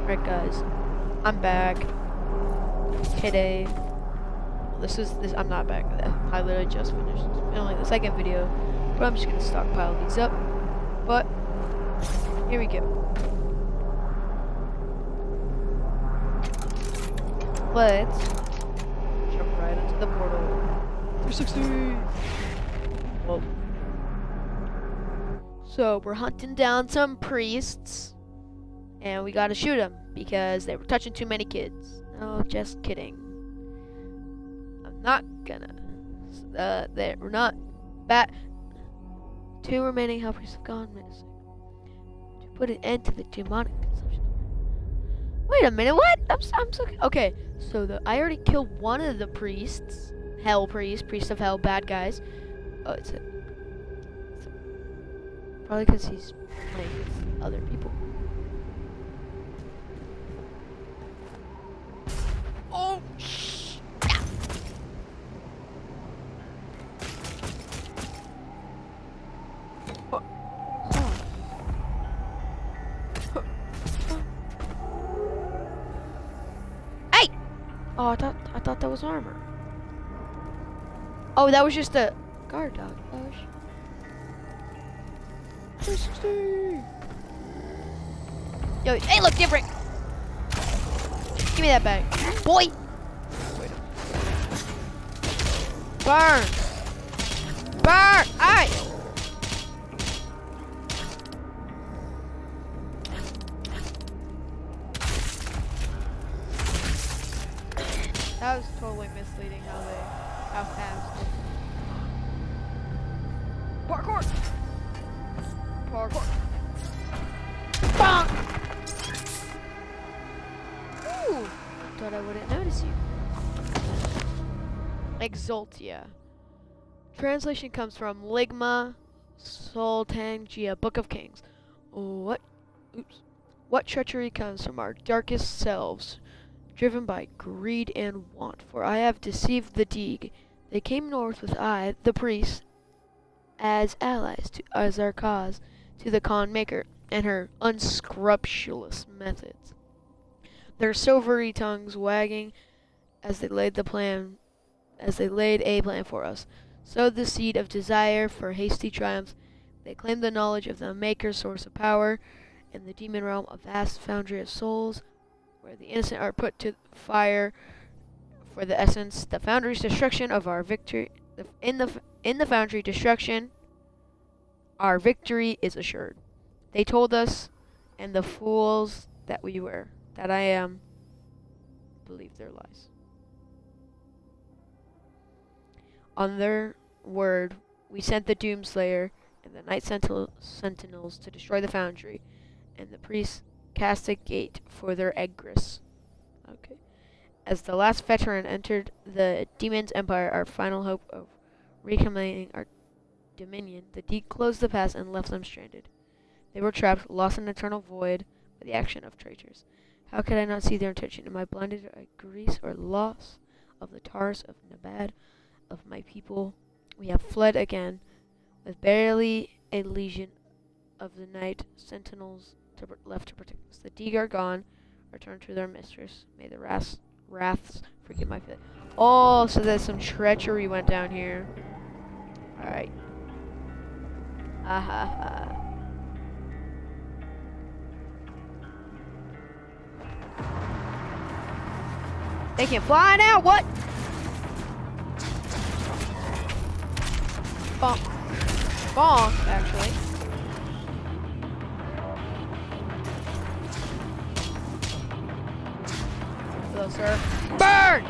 Alright guys, I'm back. Today, I'm not back. I literally just finished filming the second video, but I'm just gonna stockpile these up. But, here we go. Let's jump right into the portal. 360! Whoa. So, we're hunting down some priests. And we gotta shoot them because they were touching too many kids. No, just kidding. I'm not gonna. We're not. Two remaining helpers have gone missing. To put an end to the demonic consumption. Wait a minute, what? I'm so okay. So I already killed one of the priests, hell priest of hell, bad guys. Oh, it's probably because he's playing with other people. Oh, shh. Hey! Oh, I thought that was armor. Oh, that was just a guard dog. Oh, 360. Yo, hey, look different. Give me that bag, boy. Burn! Burn! Alright! That was totally misleading how fast. Parkour! Parkour! Bonk! Ooh! Thought I wouldn't notice you. Exultia. Translation comes from Ligma Soltangia, Book of Kings. What treachery comes from our darkest selves, driven by greed and want. For I have deceived the Deeg. They came north with I, the priest, as allies as our cause to the Khan Maker and her unscrupulous methods. Their silvery tongues wagging as they laid a plan for us, sowed the seed of desire for hasty triumph. They claimed the knowledge of the Maker's source of power, in the demon realm, a vast foundry of souls, where the innocent are put to fire for the essence. The foundry's destruction of our victory. In the foundry destruction, our victory is assured. They told us, and the fools that we were, that I am, believed their lies. On their word, we sent the Doomslayer and the Night Sentinels to destroy the foundry, and the priests cast a gate for their egress. Okay. As the last veteran entered the Demon's Empire, our final hope of reclaiming our dominion, the Deeg closed the pass and left them stranded. They were trapped, lost in an eternal void by the action of traitors. How could I not see their intention? Am I blinded by grease or loss of the tars of Nabad? Of my people, we have fled again, with barely a legion of the night sentinels left to protect us. The Deeg are gone, returned to their mistress. May the wraths forgive my faith. Oh, so there's some treachery went down here. Alright. Ahaha. They can fly now, what? Bonk. Bonk, actually. Hello, sir. Burn!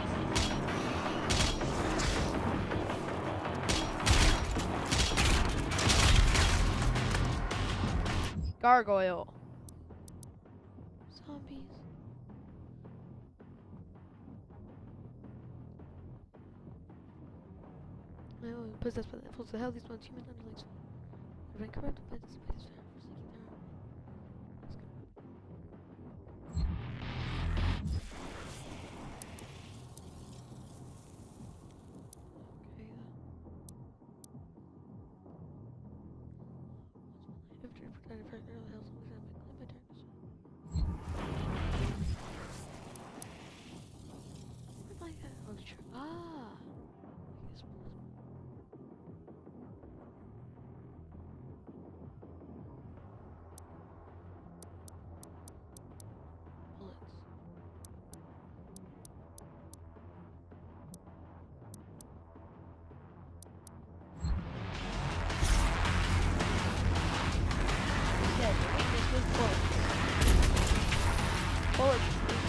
Gargoyle. Zombies. Possessed by the influence of hell, these ones human underlings have been corrupted by this bullets.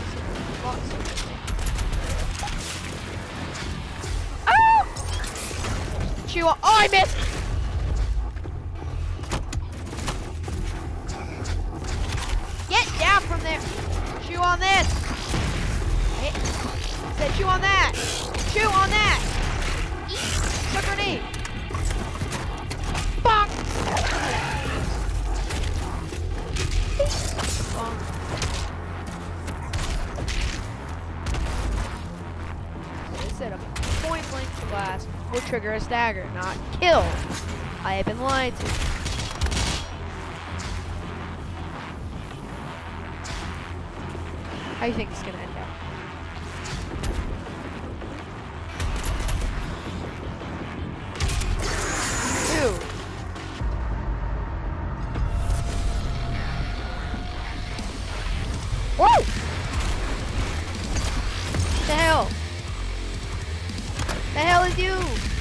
Oh! Chew on. Oh, I missed! Get down from there! Chew on this! Hit. Said chew on that! Chew on that! Eat! Suck grenade! Bonk! Bonk. Instead of point blank blast will trigger a stagger, not kill. I have been lied to. How do you think it's gonna end up? Two. Whoa! What the hell? The hell is you?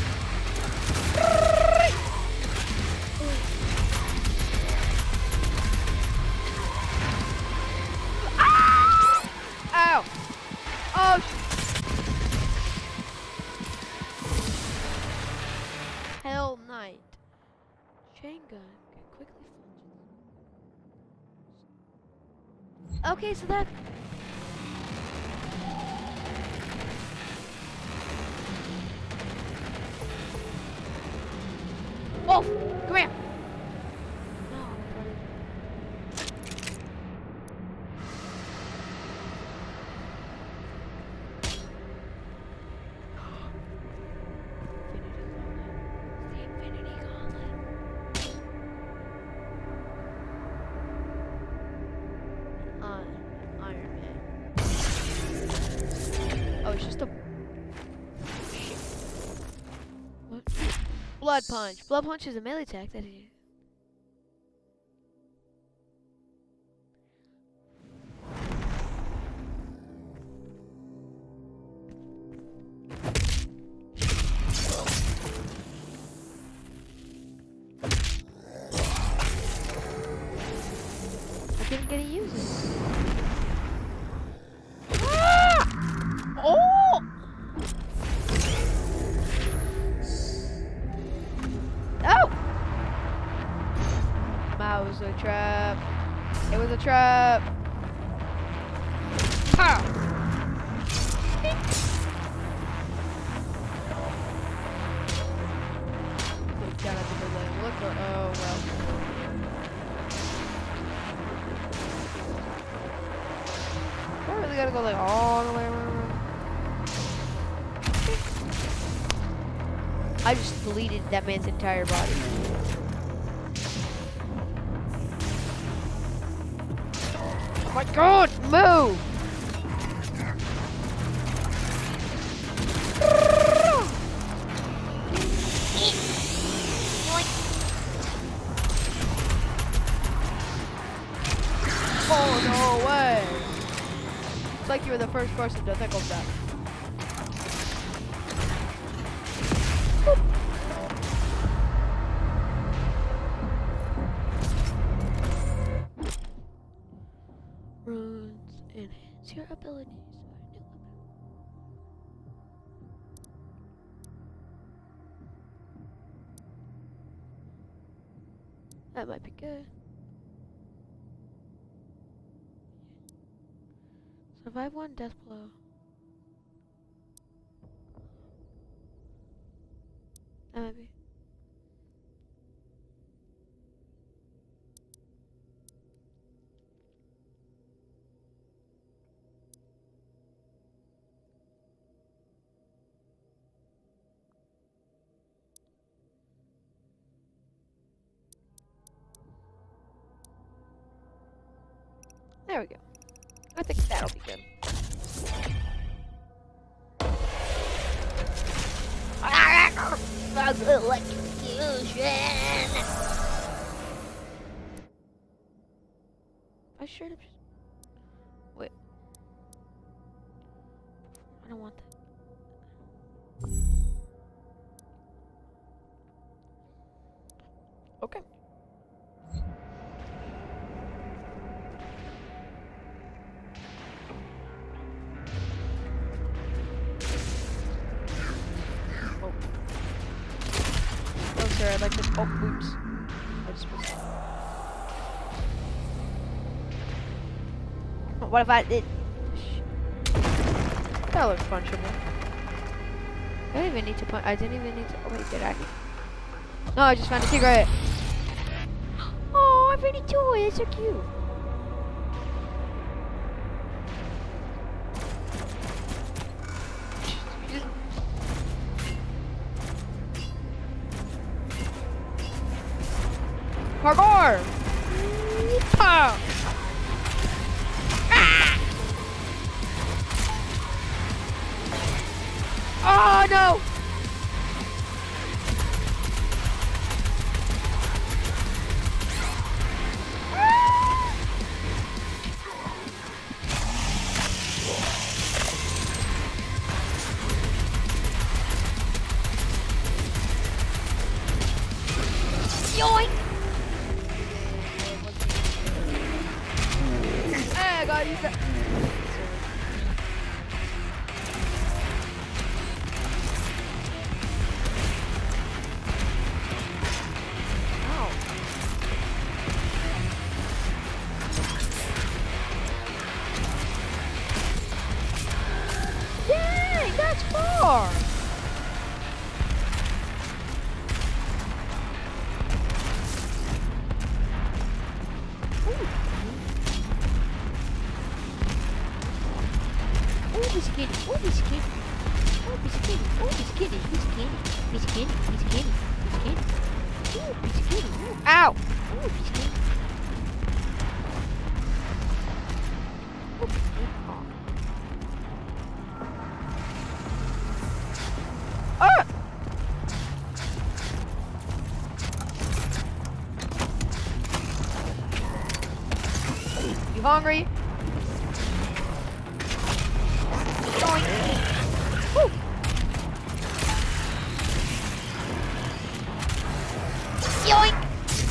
Ah! Ow! Oh! Hell Knight. Chain gun can quickly function. Okay, so that. Wolf, come here. No, the Infinity Gauntlet. Iron Man. Oh, it's just a. What? Blood Punch. Blood Punch is a melee attack that is. I didn't get to use it. Ah! Oh! Oh! That was a trap. It was a trap. Pow! Look down at the building. Look for. Oh well. I really gotta go like all the way around. I just deleted that man's entire body. Oh my god, move! Oh no way! It's like you were the first person to think of that. Runes enhance your abilities. That might be good. Survive one death blow. That might be. There we go. I think that'll be good. Electrocution. I should have. Wait. I don't want that. Okay. I'd like to. Oh, oops. I just was. What if I did? That looks punchable. I didn't even need to punch. I didn't even need to. Oh wait, did I? No, I just found a secret. Oh, a pretty toy. It's so cute. Parkour! Ah! Oh no! Yoink! I gotta use that. Ow. Dang, that's far! He's skinny. Oh, he's skinny. Oh, he's skinny. Oh, he's skinny. He's skinny. He's skinny. He's skinny. He's skinny. Oh, he's skinny. Oh, ow. Oh, he's skinny. Oh, ah! You hungry? Woo. Yoink!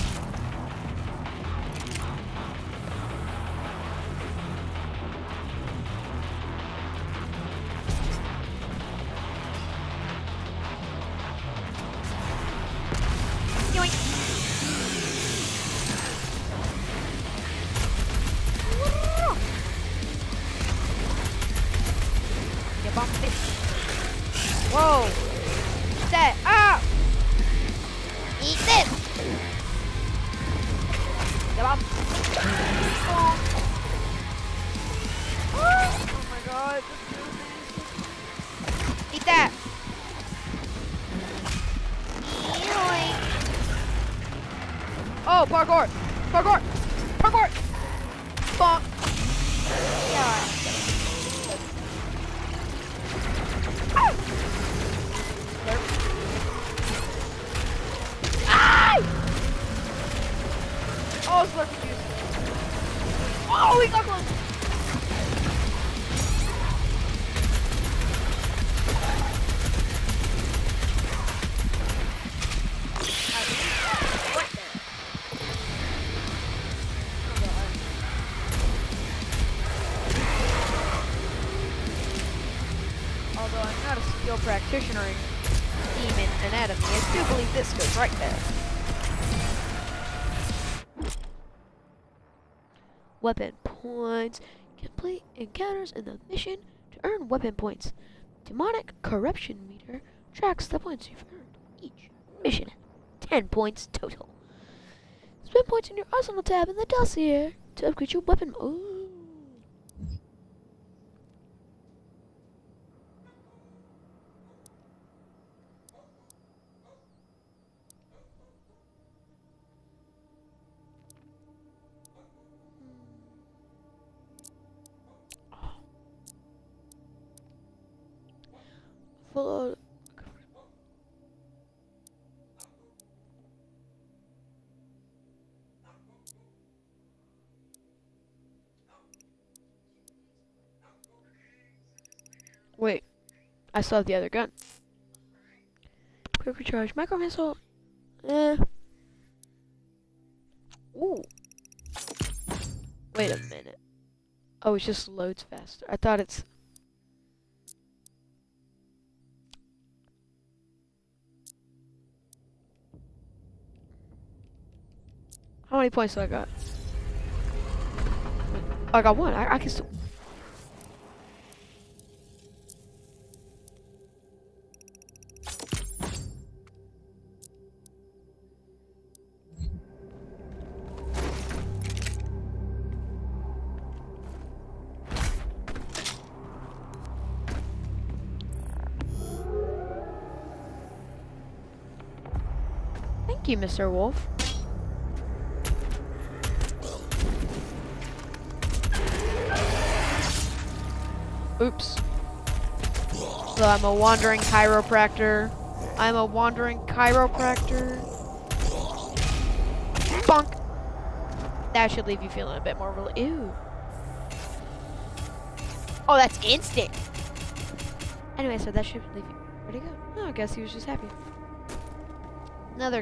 Yoink! You bumped it. Whoa! Eat that! Ah! Eat this! You bump. Oh my god! Eat that! Yoink! Oh, parkour! Parkour! Parkour! Bonk! Yeah. Oh, slurpy juice. Oh, he got close. Although I'm not a skill practitioner in demon anatomy, I do believe this goes right there. Weapon points. Complete encounters in the mission to earn weapon points. Demonic corruption meter tracks the points you've earned each mission. 10 points total. Spend points in your arsenal tab in the dossier to upgrade your weapon. Ooh. Full of wait, I still have the other gun. Quick recharge, micro missile. Ooh. Wait a minute. Oh, it just loads faster. I thought it's. How many points do I got? I got one. I can still. Thank you, Mr. Wolf. Oops. So I'm a wandering chiropractor. I'm a wandering chiropractor. Bonk. That should leave you feeling a bit more ew. Oh, that's instant. Anyway, so that should leave you. Where'd he go? Oh, I guess he was just happy. Another.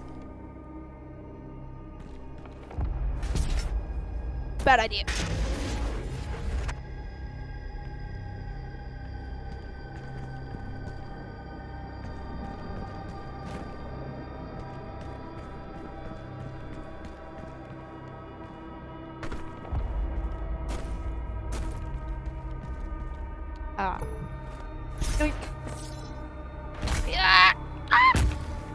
Bad idea. Ah. Yoink. Yeah. Ah.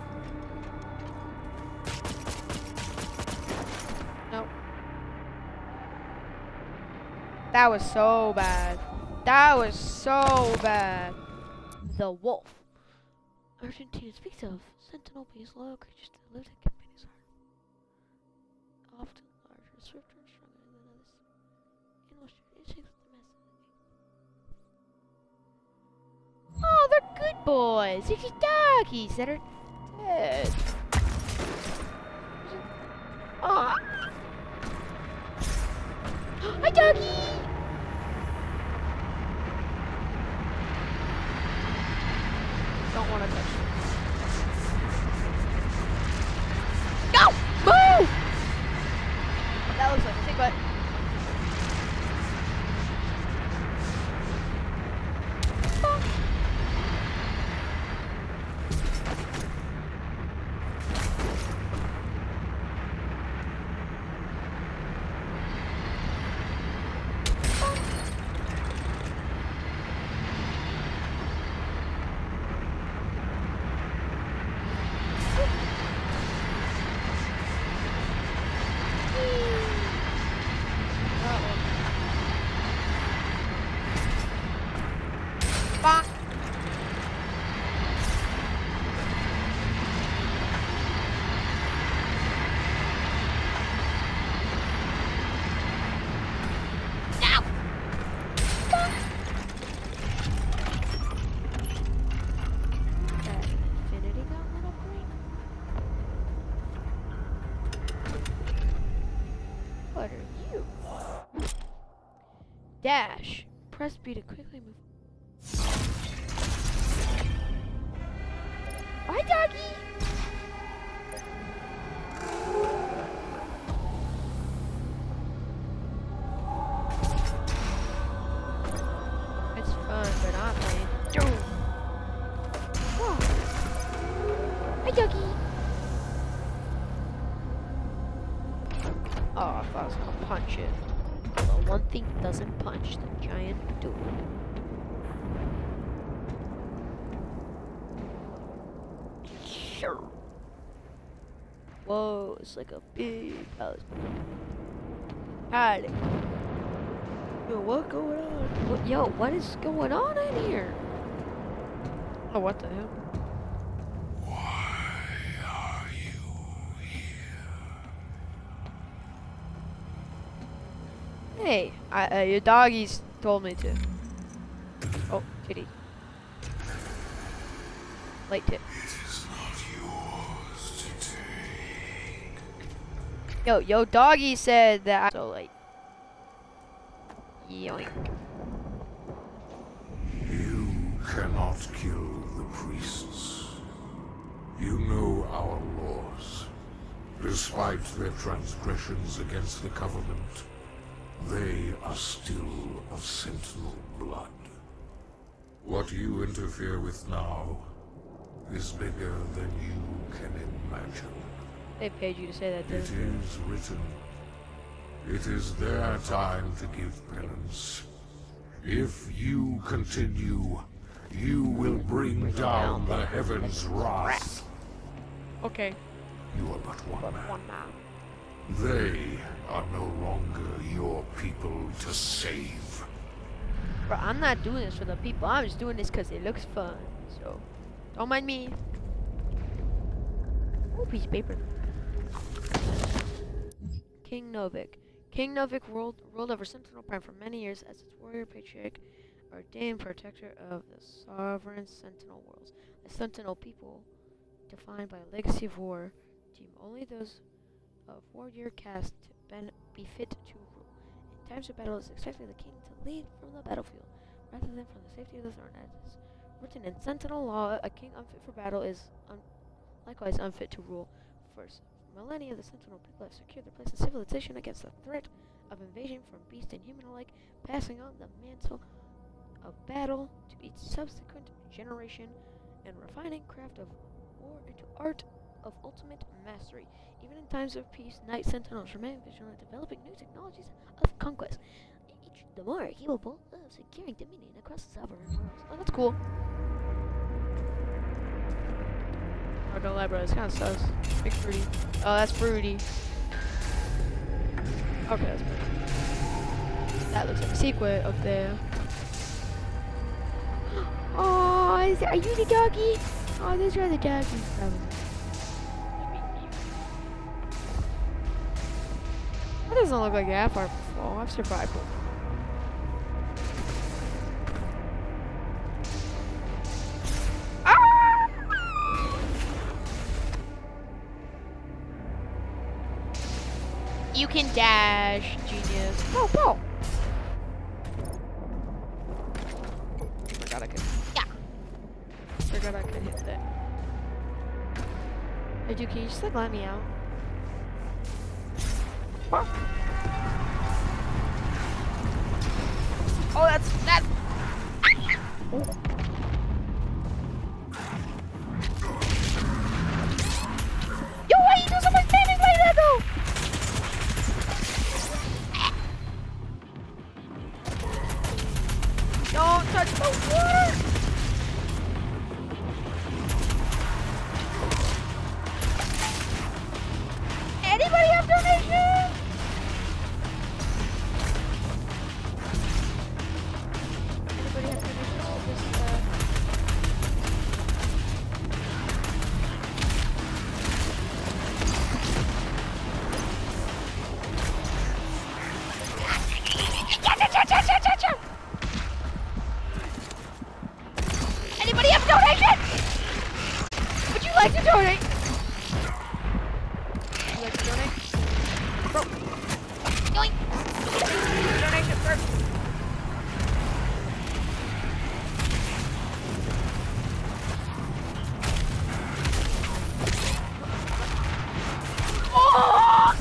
Nope. That was so bad. That was so bad. The wolf. Argentina speaks of sentinel bees, loyal creatures that live in companies are often larger, swifter, and stronger than others. Animals insects with the massive. Oh, they're good boys. They're just doggies that are dead. Oh. Hi, doggy. Don't want to touch you. Go! Move! That looks like a sick butt. Dash. Press B to quickly move. Hi, doggy. It's fun, but I'm playing. Oh. Hi, doggy. Oh, I thought I was gonna punch it. Well, one thing doesn't punch the giant door. Sure. Whoa, it's like a big house. Howdy. Yo, what going on? What, yo, what is going on in here? Oh, what the hell? Why are you here? Hey, your doggies told me to. Oh, kitty. Late tip. It is not yours to take. Yo, doggy said that I'm so late. Yoink. You cannot kill the priests. You know our laws. Despite their transgressions against the Covenant, they are still of Sentinel blood. What you interfere with now is bigger than you can imagine. They paid you to say that, It didn't is written. It is their time to give penance. If you continue, you will bring down the heavens' wrath. they? Okay. You are but one man. One man. They are no longer your people to save. Bro, I'm not doing this for the people. I'm just doing this because it looks fun. So, don't mind me. Oh, piece of paper. King Novik. King Novik ruled over Sentinel Prime for many years as its warrior patriarch, ordained protector of the sovereign Sentinel worlds. The Sentinel people, defined by a legacy of war, deem only those of warrior caste to be fit to rule. In times of battle, it is expected the king to lead from the battlefield, rather than from the safety of the throne. As is written in Sentinel law, a king unfit for battle is likewise unfit to rule. For millennia, the Sentinel people have secured their place in civilization against the threat of invasion from beast and human alike, passing on the mantle of battle to each subsequent generation, and refining craft of war into art of ultimate mastery. Even in times of peace, Knight Sentinels remain vigilant, developing new technologies of conquest, each the more capable of securing dominion across the sovereign worlds. Oh, that's cool. Oh, don't lie, bro. It's kind of sus. Big fruity. Oh, that's fruity. Okay, that's fruity. That looks like a secret up there. Oh, are you the doggy? Oh, those are the doggies, probably. That doesn't look like that far from fall. I've survived it. You can dash, genius. Oh, oh. Forgot I could. Yeah. Forgot I could hit that. Hey, dude, can you just like let me out? Oh, that's. Oh. Yo, why you do so much damage like that, though? Don't touch the water! Anybody have donations? Anybody have donations for this, Anybody have a donation? Would you like to donate? Would you like to donate? Bro. Yoink. Donation first. Oh!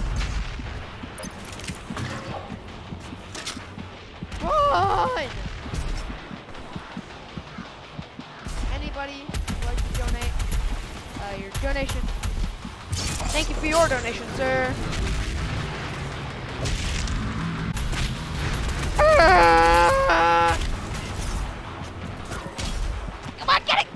Run! Anybody would like to donate your donation? Thank you for your donation, sir. Come on, get it!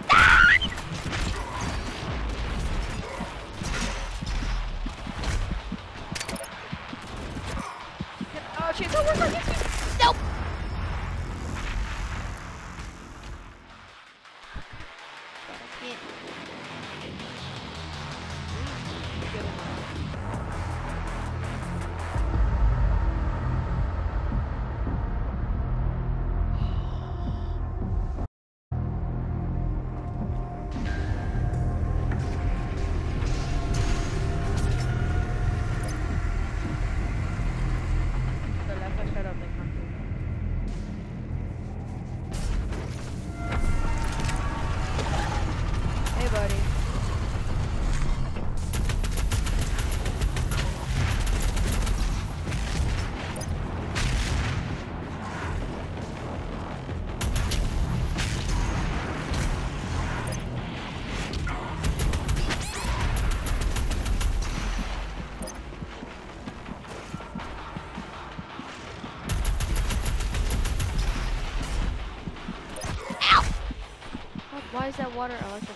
Oh, jeez, oh, nope. Why is that water electric?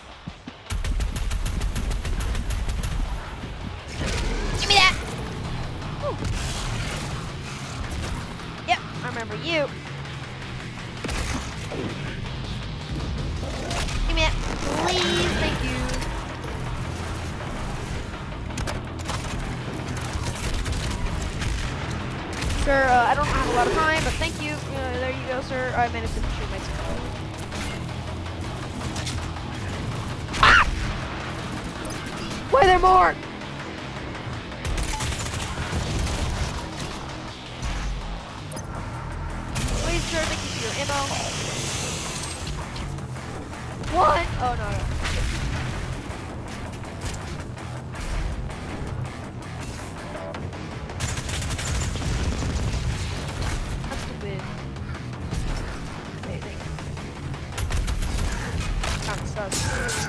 Give me that! Woo. Yep, I remember you. Give me that, please, thank you. Sir, I don't have a lot of time, but thank you. There you go, sir. I managed to shoot myself. Ah! Why are there more? Please, sir, thank you for your ammo. What? Oh, no. That's stupid. Amazing. Kind of sus.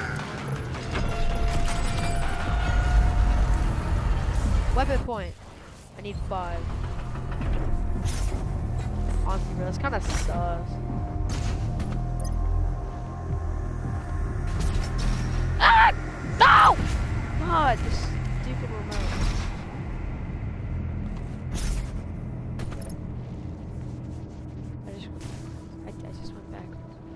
Weapon point. I need 5. Honestly, bro, that's kind of sus. Ah! No! God, this stupid remote. I just went back.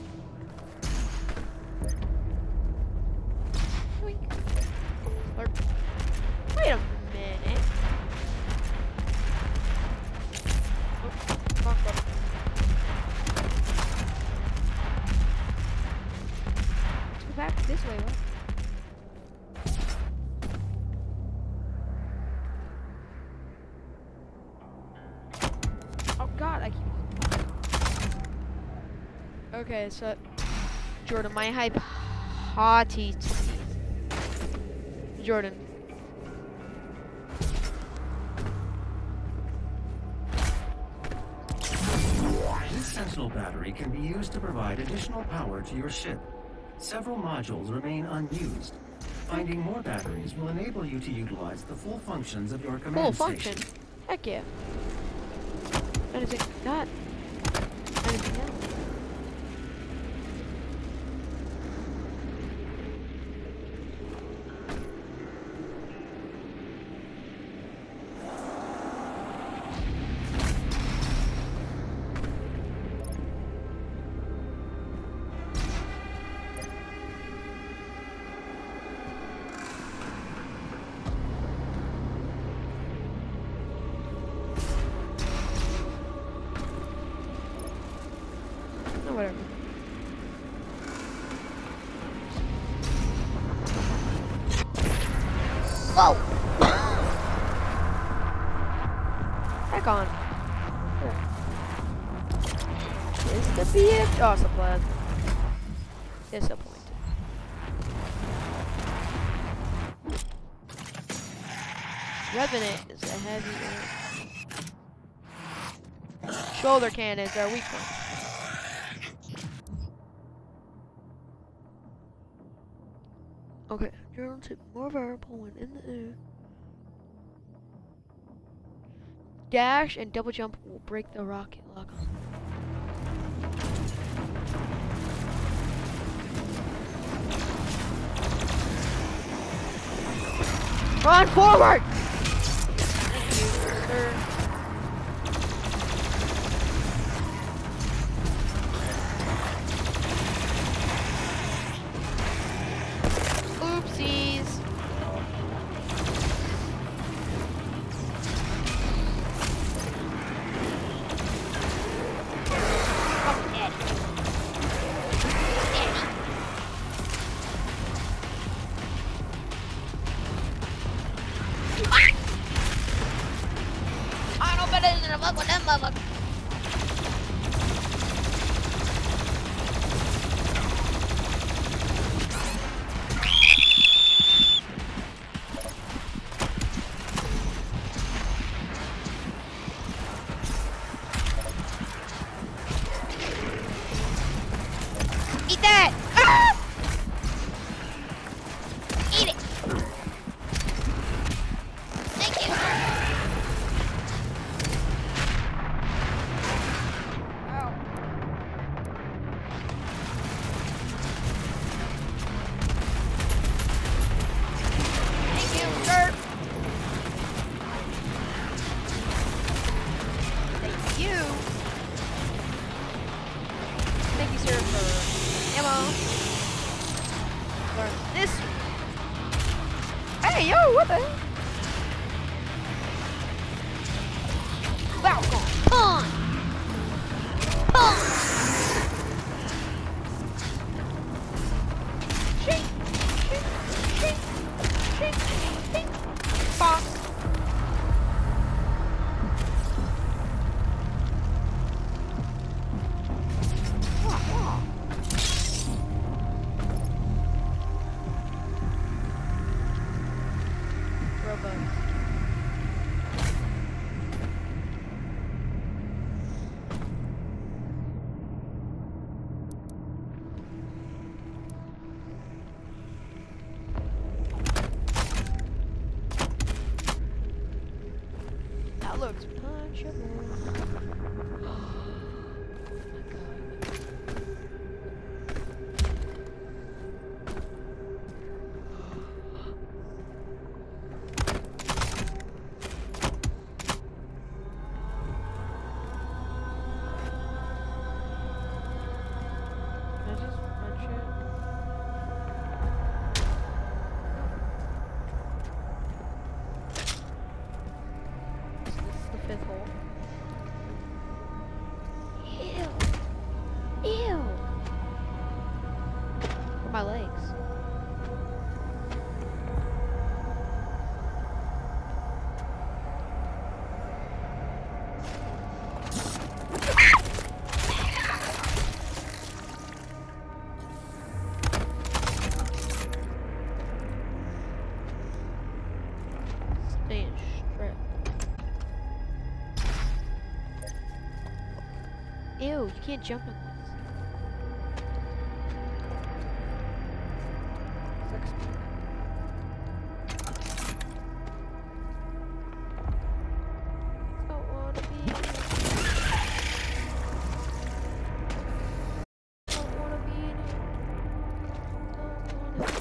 Wait a minute. Wrong button. Let's go back this way, what? Oh god, I keep... Okay, so... Jordan, my hypothesis. Jordan. This Sentinel battery can be used to provide additional power to your ship. Several modules remain unused. Finding more batteries will enable you to utilize the full functions of your command function? station. Heck yeah. Anything not? Anything else? Whatever. Whoa! Back on. Is the BF? Oh, supply. Disappointed. Revenant is a heavy. Shoulder cannons are weak points. Okay, you're on to more variable when in the air. Dash and double jump will break the rocket lock. Run forward! Thank you, sir. Oopsies. Oh, dead. Learn this one. Hey, yo, what the hell? Falcon, punch! Punch! Shink, shink, shink, shink, shink. Bonk. That looks punchable. Oh my god. Can I just punch it? Is this the fifth hole? Ew. Ew. Where are my legs? Staying stripped. Ew, you can't jump in this. Sucks. Don't wanna be in it. Don't wanna be in it. Don't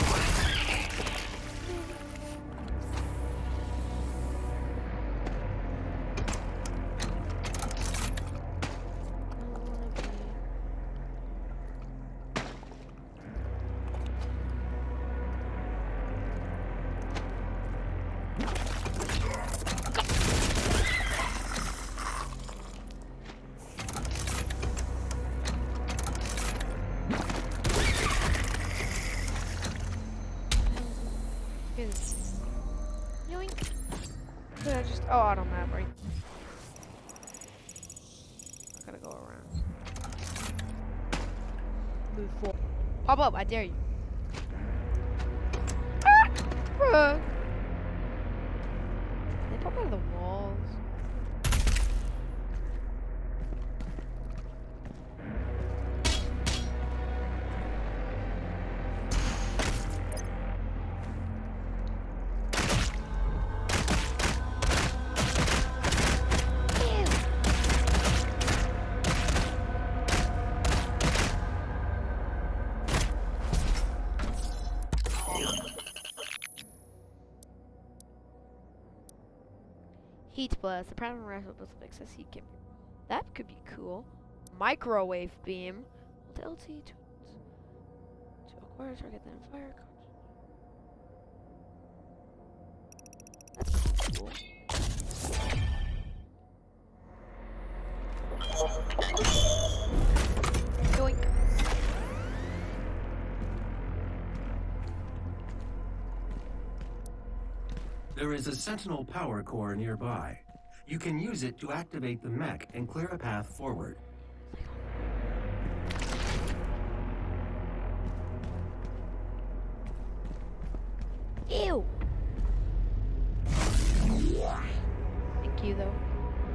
wanna be. Yoink. Could I just? Oh, auto map, right? I gotta go around. Move forward. Pop up! I dare you. Ah! Bruh. They pop out of the walls. Ew. Heat blast. The primary rifle with excess heat can. That could be cool. Microwave beam. Hold LT to acquire a target, then fire. That's cool. Yoink. There is a Sentinel power core nearby. You can use it to activate the mech and clear a path forward. Ew. Thank you, though.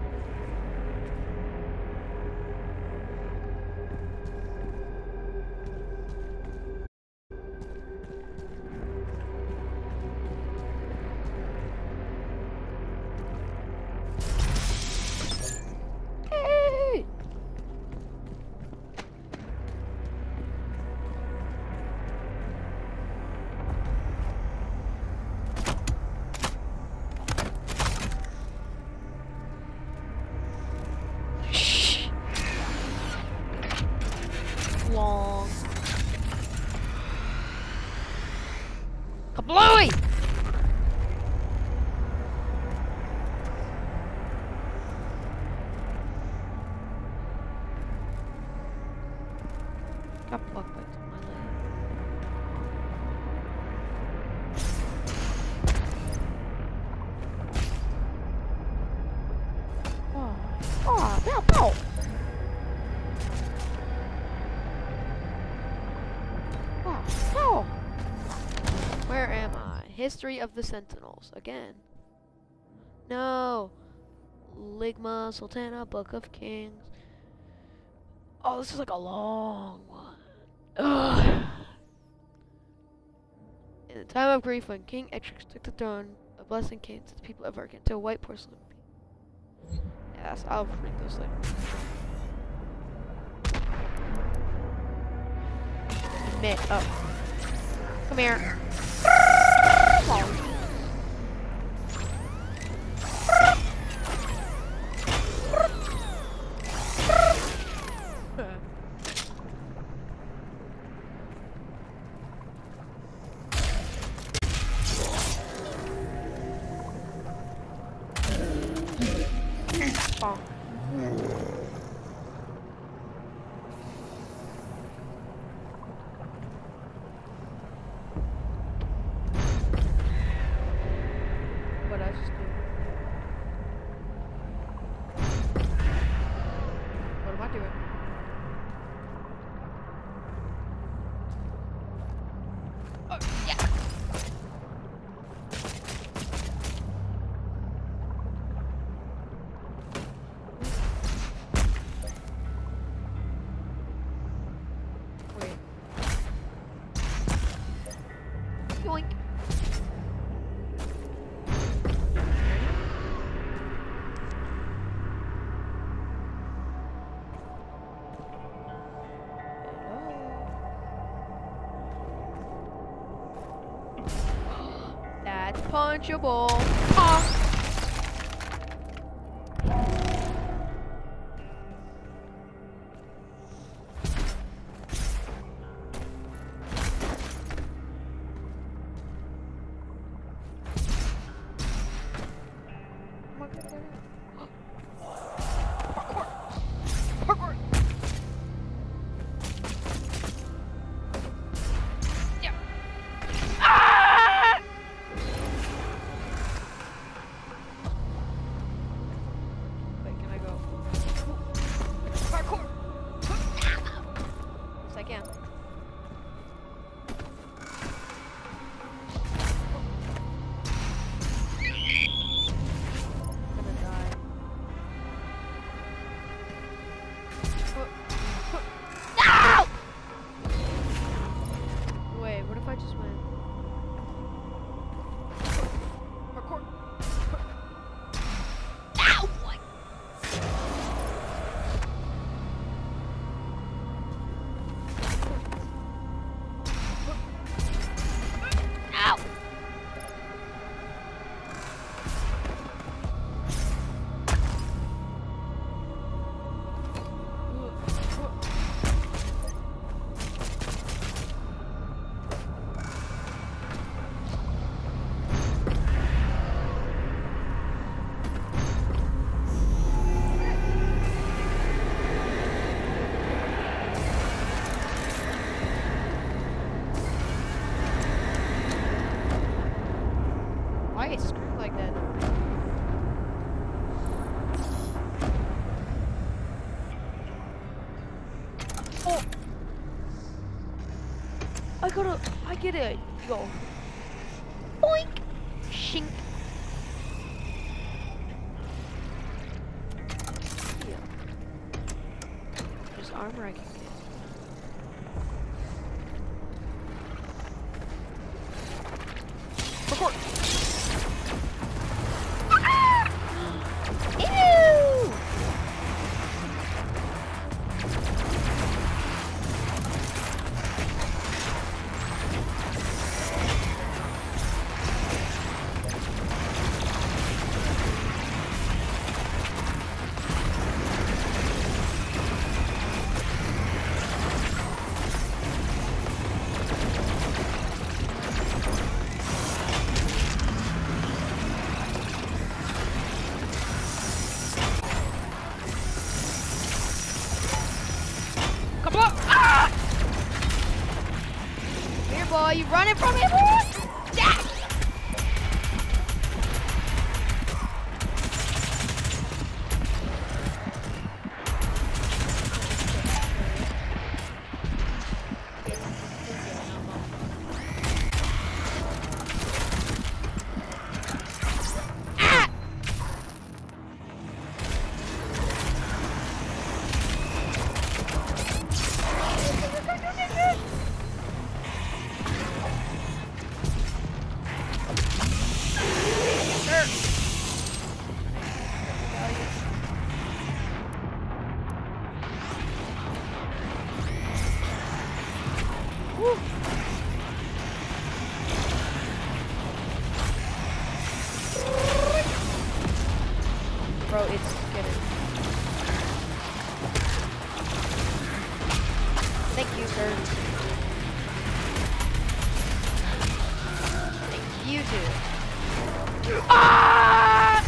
Hey! Long. Bluey! Got bug bites on my leg. Oh, no, no! Oh, no! Where am I? History of the Sentinels. Again. No! Ligma, Sultana, Book of Kings. Oh, this is like a long one. Ugh. In the time of grief, when King Etrix took the throne, a blessing came to the people of Arkan, to a white porcelain. Yes, I'll read those later. Oh. Come here. What I just do? What am I doing? Oh, yeah. Wait. Yoink. That's punchable. Ah. Parkour. Yeah. Ah! Wait, can I go? Parkour. Yes, I can. I'm gonna die. No! Wait, what if I just went? Parkour. Ow! What? Ow! Why is it screwed like that? Oh! I get it. Go. Boink! Shink. Yeah. There's armor I can get. Record! Ew! Kablow! Ah! Here, boy, you running from me, boy? Yeah! Bro, it's getting... Thank you, sir. Thank you, too. Ah!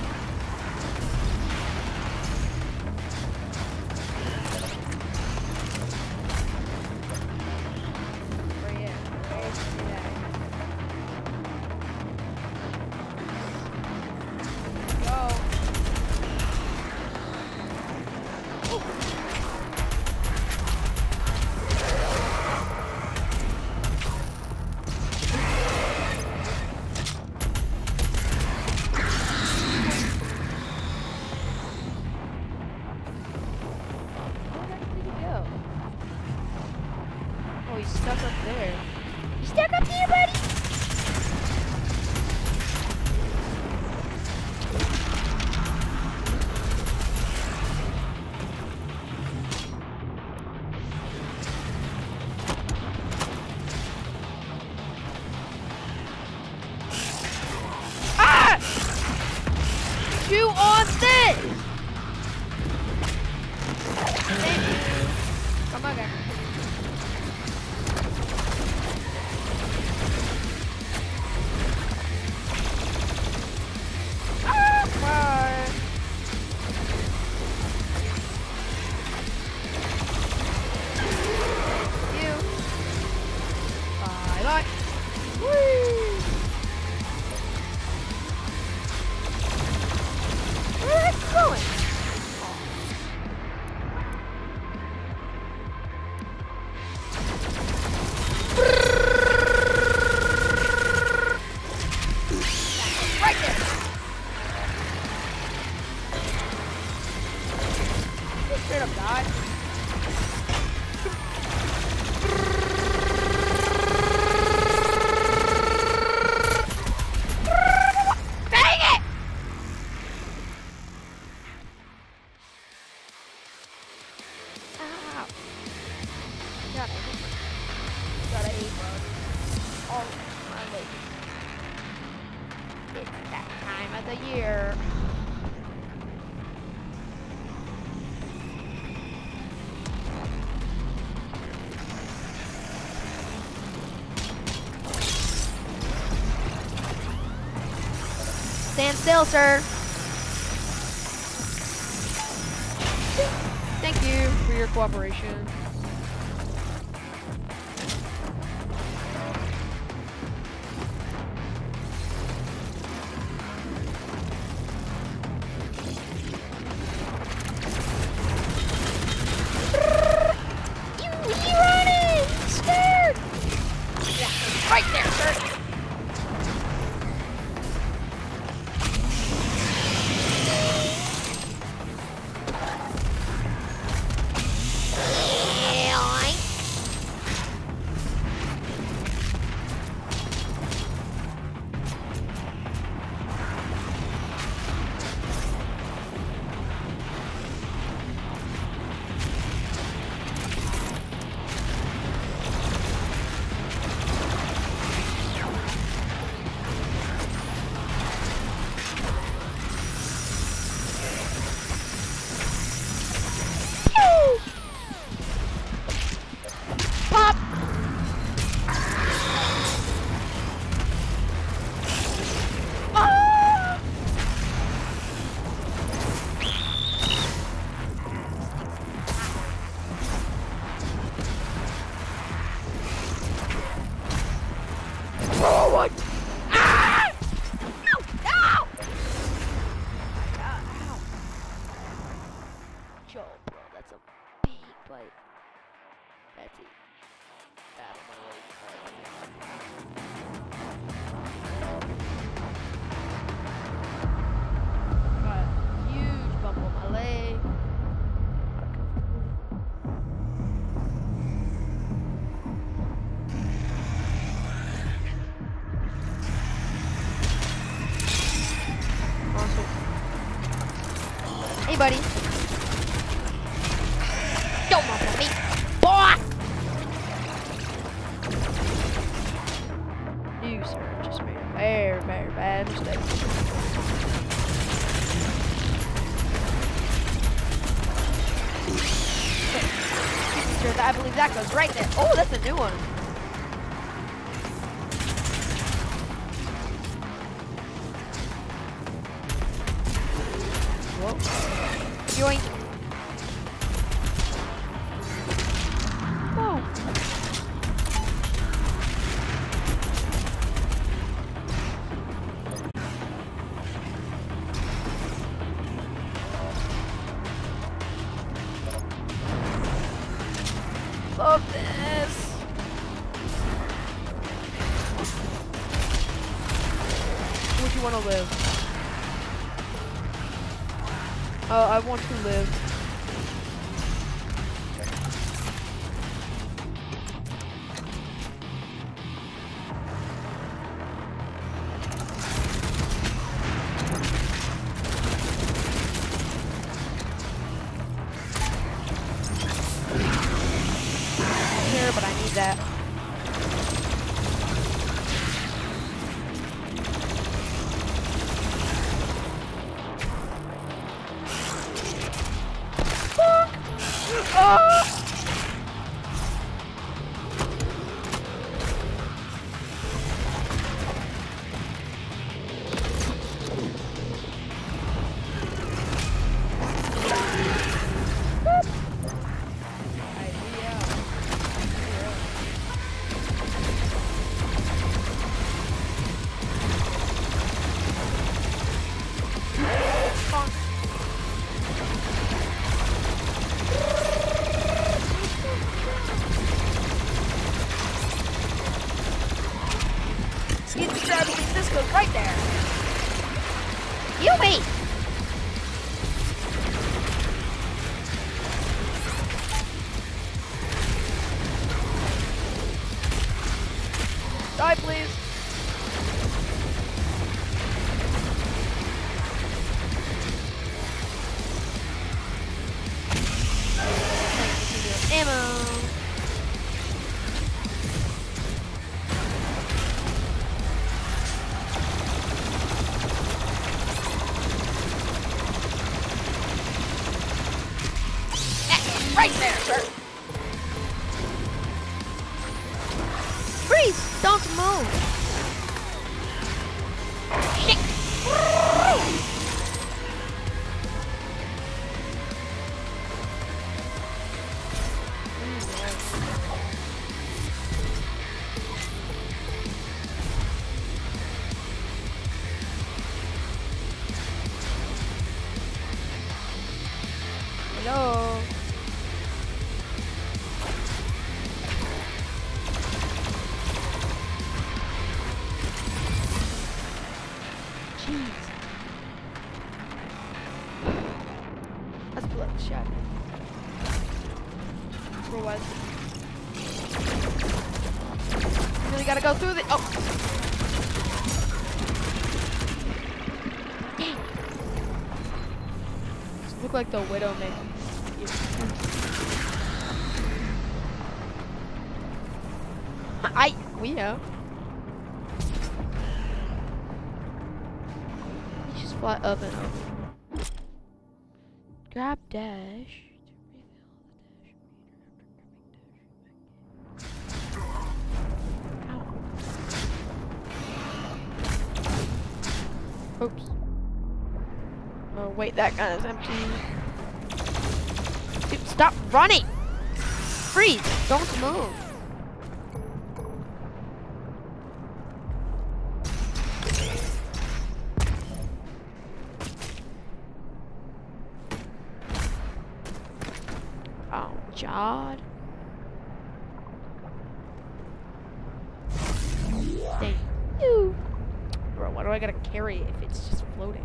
Where you at? Where's he at? Go. Oh, he's stuck up there. You stuck up here, buddy? Ah! Chew on this! Thank you. Come on, guys. Bye. Woo! Where's it going? Right there. Just straight up die. Got a hate bug all my legs. It's that time of the year. Stand still, sir. Thank you for your cooperation. You running? Scared? Yeah, right there, sir. that's a big bite. That's it. Out of my way. Got a huge bump on my leg. Awesome. Hey, buddy. Don't mess with me, boy! You, sir, just made a very, very bad mistake. Okay. Sure, I believe that goes right there. Oh, that's a new one. Whoa. Yoink. Oh. Love this. Would you want to live? Oh, I want to live. Here, but I need that. Oh! This goes right there. You me. Die, please. Ammo. Right there, sir. Freeze! Don't move. Shit. Hello. Jeez. That's bloodshot. For what? Really gotta go through the. Oh. Dang. This look like the widow maybe. We know. You just fly up and over. Grab dash. Ow. Oops. Oh wait, that gun is empty. Dude, stop running! Freeze! Don't move. Oh, Jod. Thank you. Bro, why do I gotta carry it if it's just floating?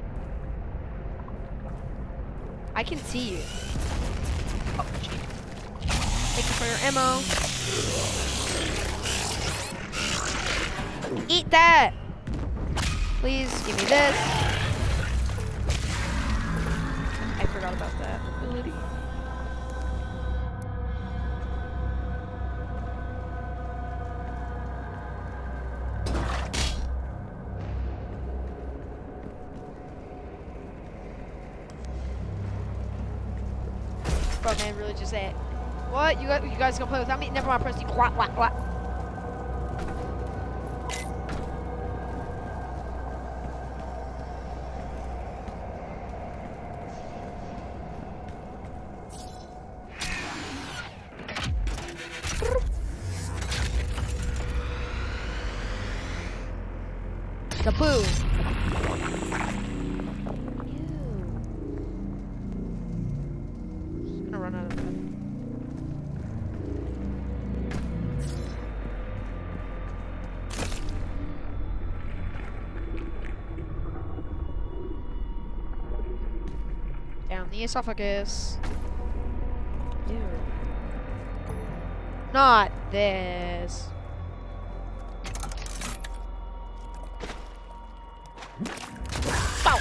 I can see you. Oh, gee. Thank you for your ammo. Eat that! Please give me this. I forgot about that ability. Bro, man, really just that. What? You guys gonna play without me? Never mind, press the what? Kaboom! Just gonna run out of that. Down the esophagus. Ew. Not this. Bow.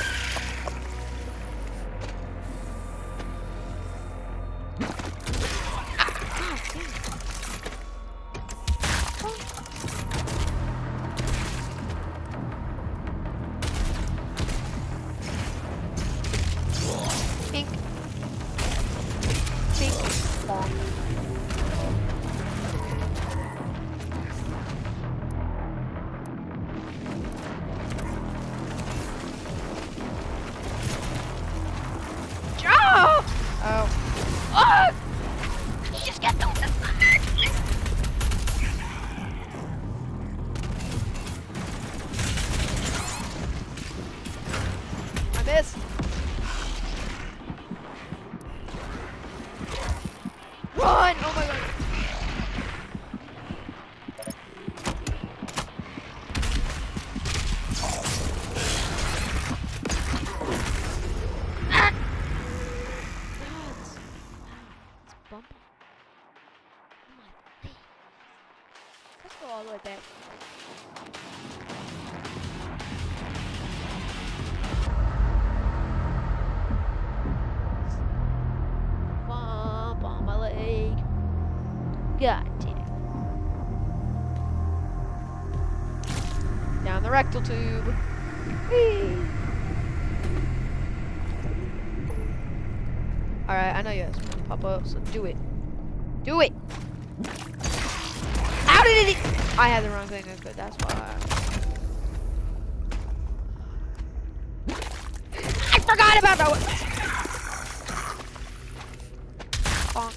Pink. Pink. Bonk. Oh. Oh! You just got those. I missed. Run! Oh my god. Let's go all the way back. Bump on my leg. God damn. Down the rectal tube. Whee! Alright, I know you guys want to pop up, so do it. Do it! How did it? I had the wrong thing, but that's why. I forgot about that one. Bonk.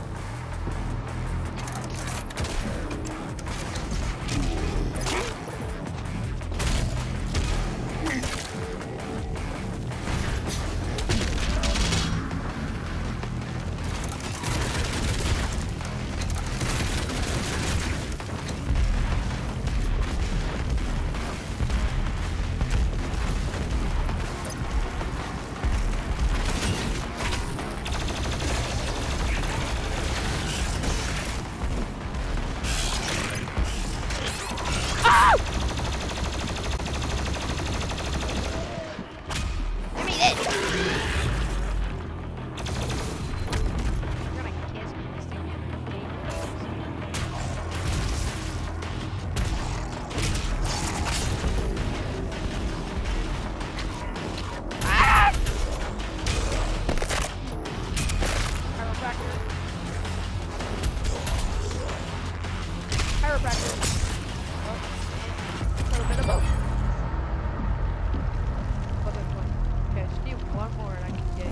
Chiropractor. Oh, a little bit of both. Okay, just need one more and I can get it.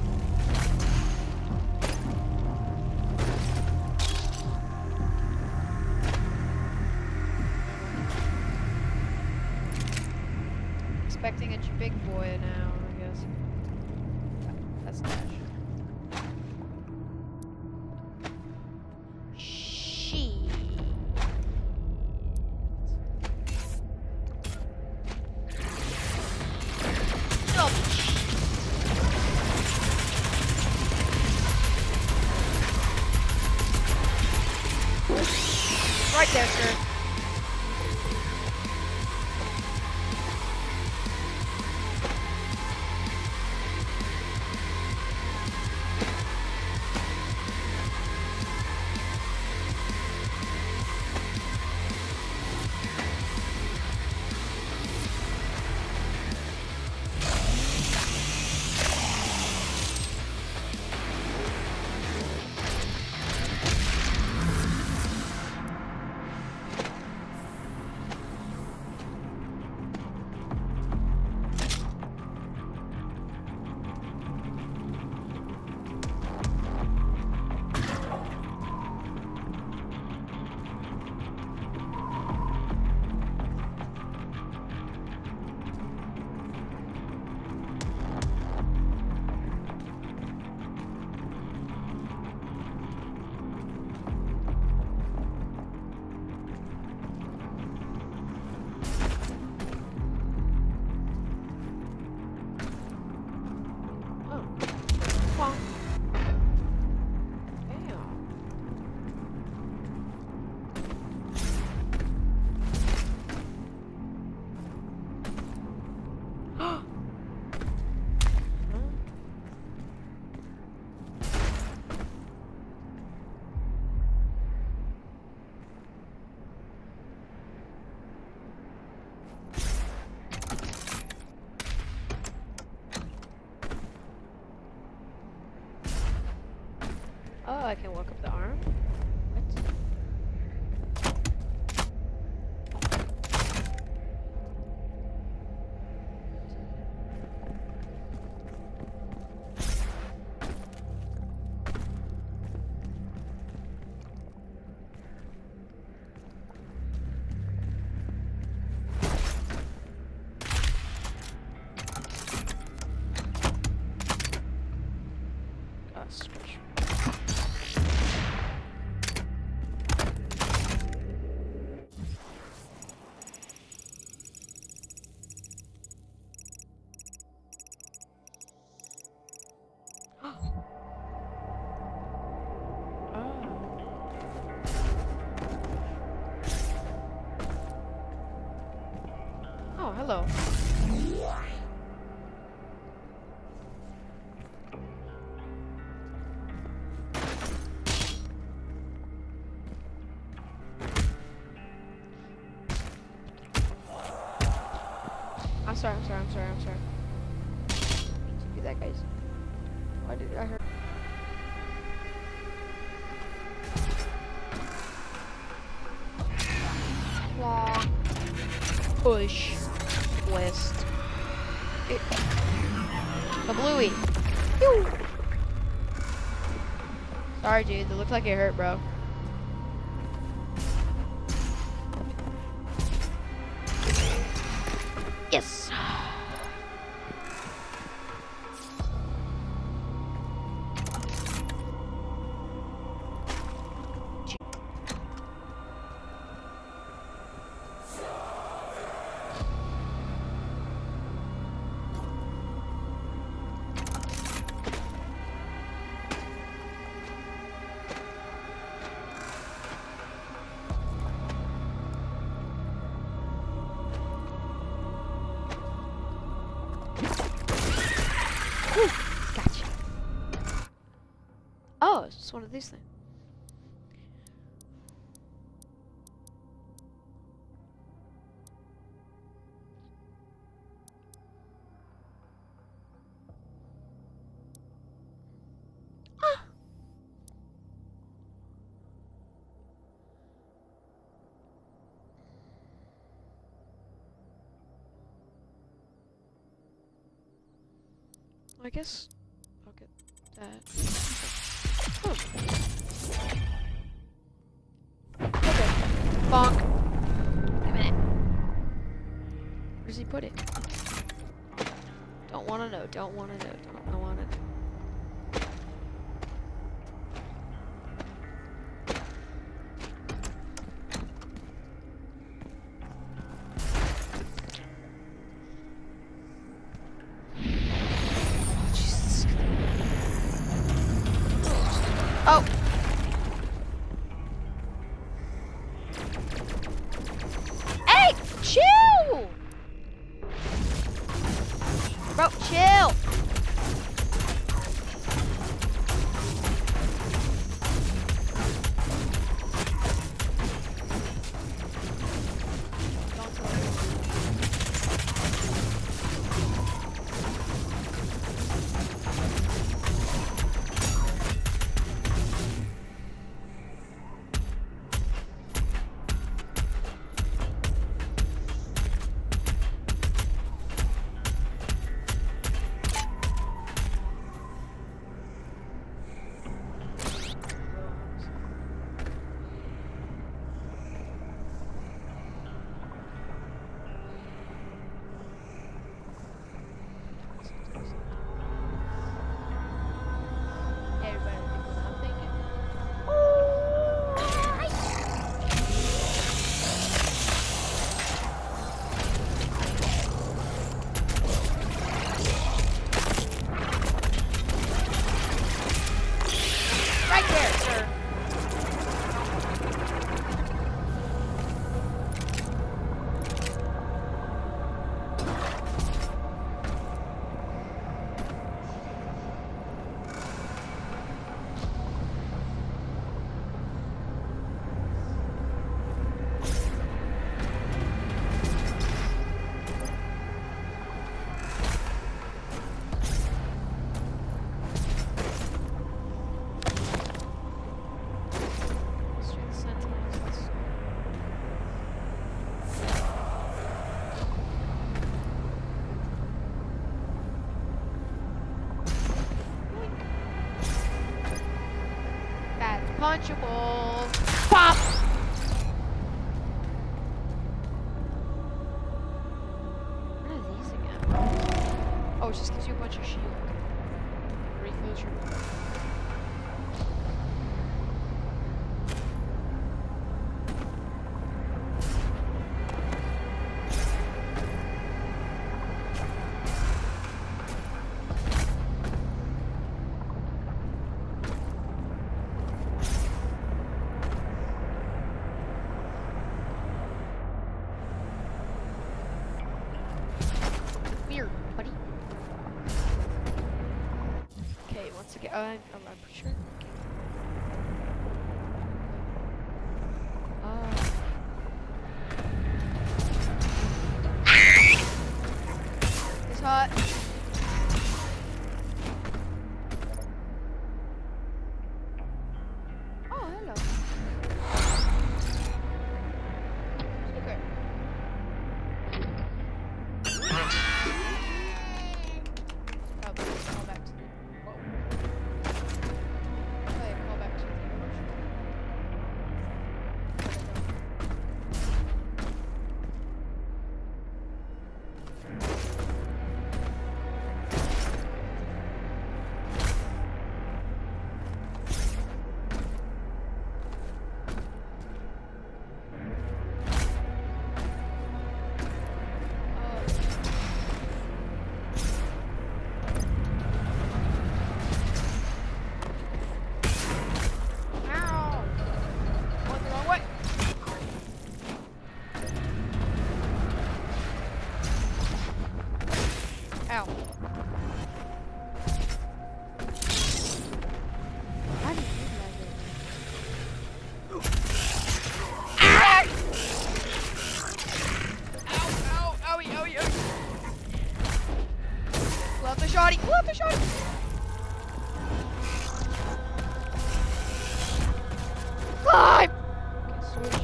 Expecting a big boy now, I guess. That's dash. there, sir. Oh, I can walk up the arm? What? Switch. Oh, hello. I'm sorry. Didn't do that, guys. Why did I hurt? Claw. Push. Twist. The bluey. Pew! Sorry, dude. It looked like it hurt, bro. Yes. Gotcha. Oh, it's just one of these things. Ah. I guess I'll get that. Oh. Okay. Bonk. Wait a minute. Where does he put it? Don't wanna know. Don't wanna know. Don't wanna know. Oh! Punchable. Pop! What are these again? Oh, it just gives you a bunch of shield. Refills your... buddy. Okay, once again, I'm pretty sure. It's hot. Oh, hello. Okay. Call back to the... Whoa. Okay, call back to the ocean. Ow. How do you utilize it? Ah! Ow, ow, owie, owie, owie. Pull out the shotty, pull out the shotty. Climb! Okay, switch.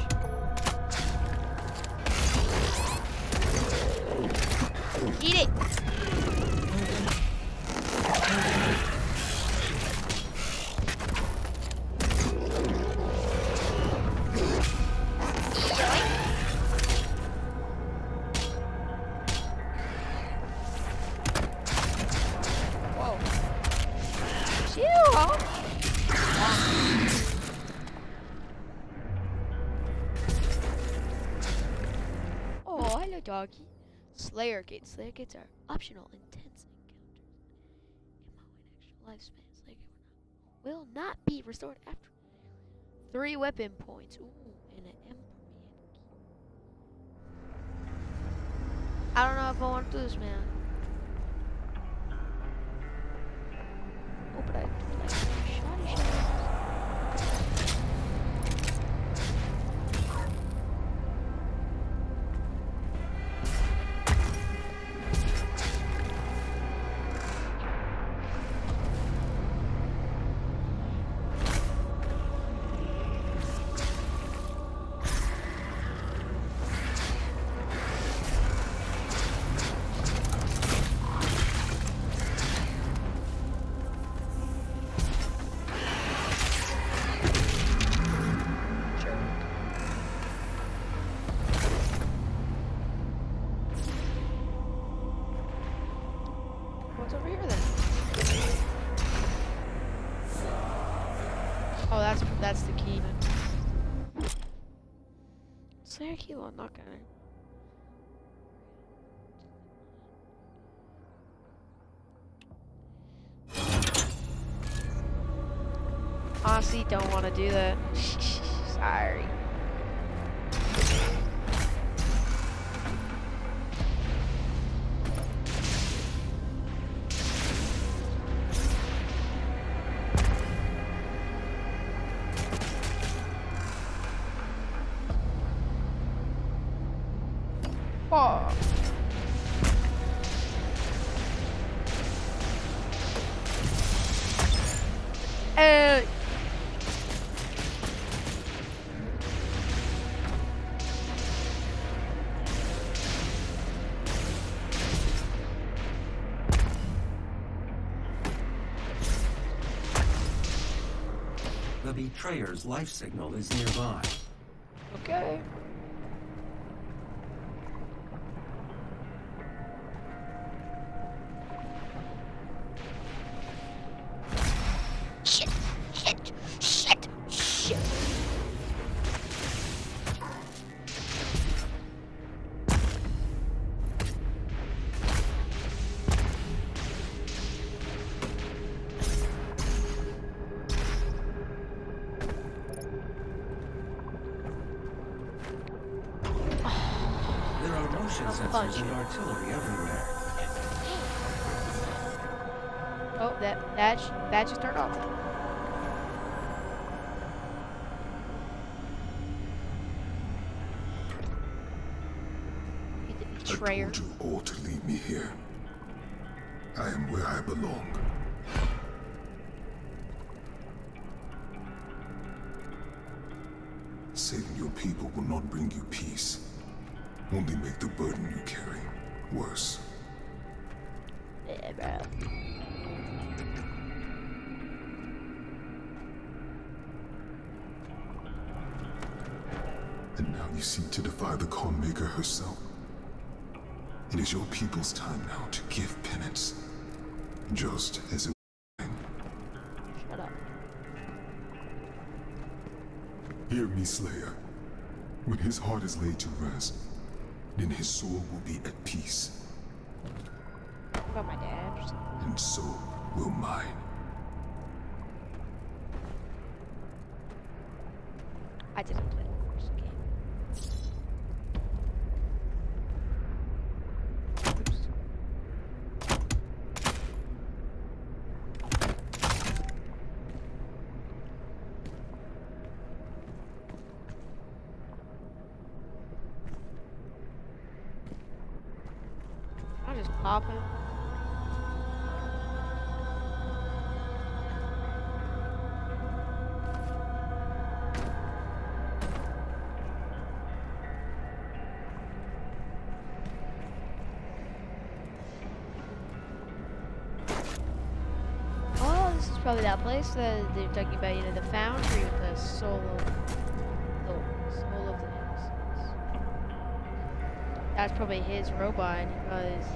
Eat it! Whoa. Chill, huh? Oh, hello, doggy. Slayer gates. Slayer gates are optional, intense encounters. Ammo and extra lifespan. Slayer gate will not be restored after 3 weapon points. Ooh, and an Emperor. I don't know if I want to do this, man. Oh, but I do like shoddy shots. What's over here then? Oh, that's the key. Slayer key will not gonna. Honestly, don't want to do that. Sorry. Oh. The betrayer's life signal is nearby. Okay. Shit! Shit! Shit! Shit! There are motion sensors and artillery everywhere. Oh, that just turned off. He's a betrayer. I told you all to leave me here. I am where I belong. Saving your people will not bring you peace. Only make the burden you carry worse. Yeah, bro. And now you seek to defy the Khan Maker herself. It is your people's time now to give penance. Just as it was. Shut up. Hear me, Slayer. When his heart is laid to rest, then his soul will be at peace. What about my dad? And so will mine. I didn't play the first game. I'll just pop him. Oh, this is probably that place that they're talking about, you know, the foundry with the soul of the innocents. That's probably his robot, and he probably is.